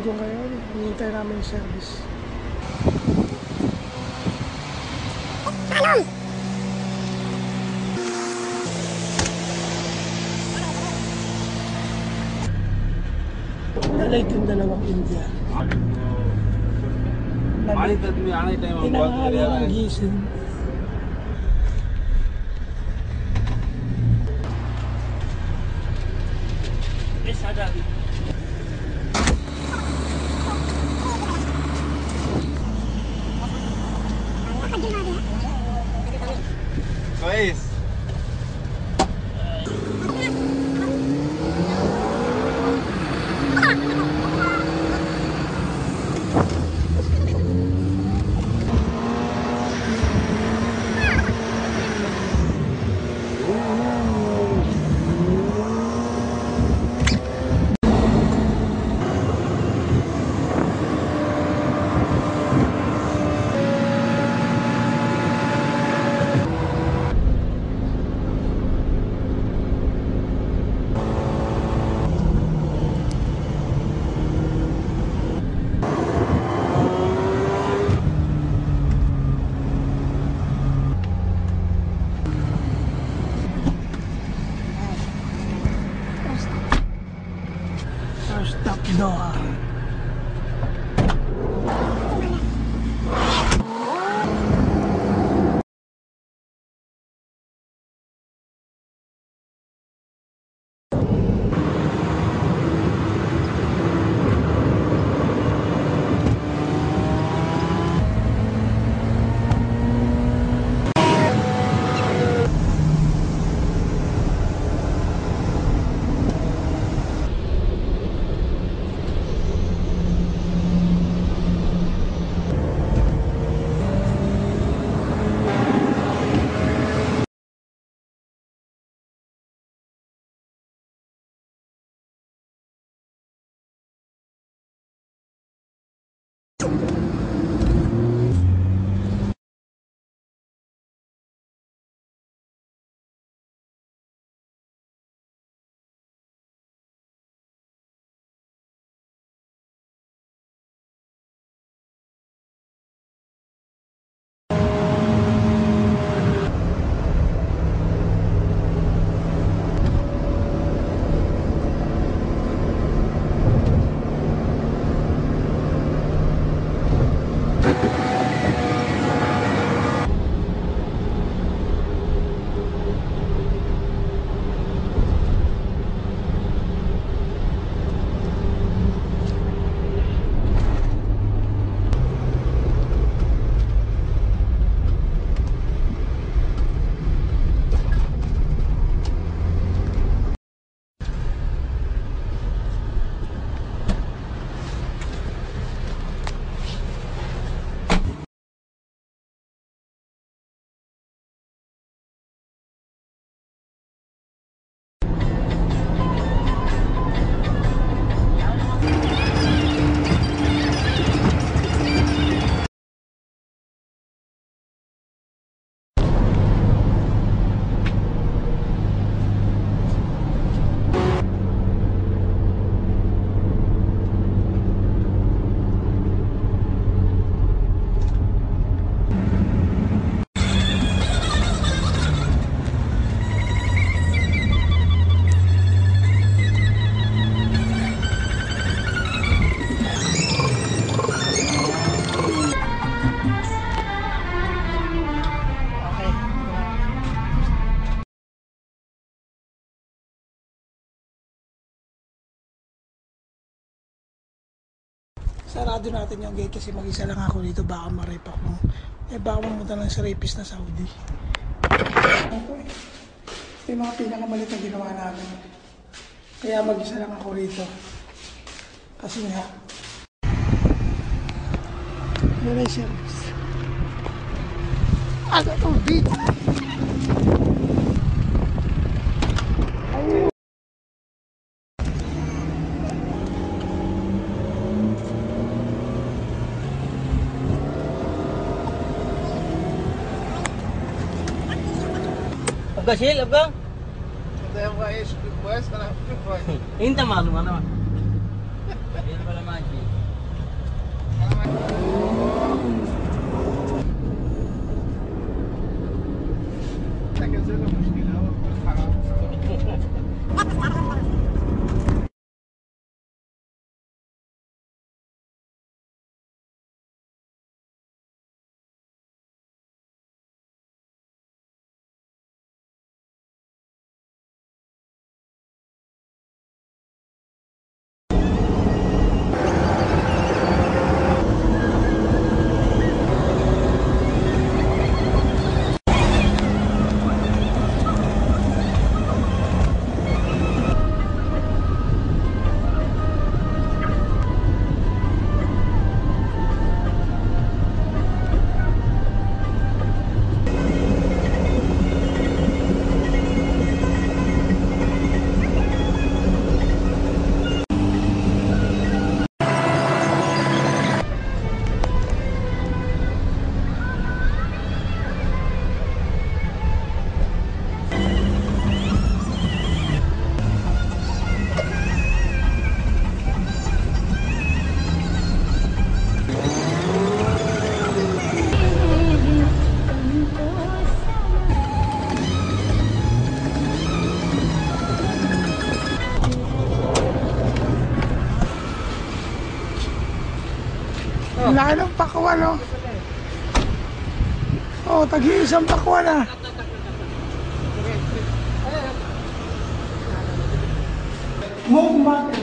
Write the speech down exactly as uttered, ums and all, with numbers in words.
ko ngayon. Hinihintay namin yung service. Nalay yung dalawang India. Tinanghali ang gising. Guys. Stop Doha. Sarado natin yung gate kasi mag-isa lang ako dito, baka ma-rape ako. Eh baka mamunta lang sa rapist na Saudi. Ito eh. Ito yung mga pinakamalit na ginawa natin. Kaya mag-isa lang ako rito. Kasi nga, wala yung service. Aga to, beat! Abgang sil, abgang. Saya buat es, buat es kalau buat. Ini tak malu mana? Ini pada maju. Ang laki ng pakwan, oh. Oh, tag-iisang pakwan, ah. Mong market.